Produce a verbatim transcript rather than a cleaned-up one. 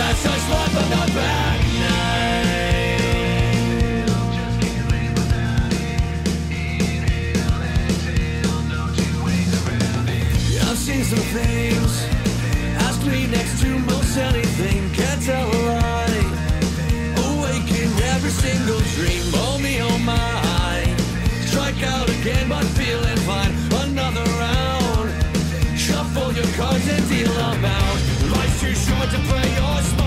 that's just one but not bad night. I've seen some things. Ask me next to most anything. Can't tell a lie. Awaken every single dream. Oh me, oh my. Strike out again but feeling fine. Another round. Shuffle your cards and deal them out. Life's too short to play your smile.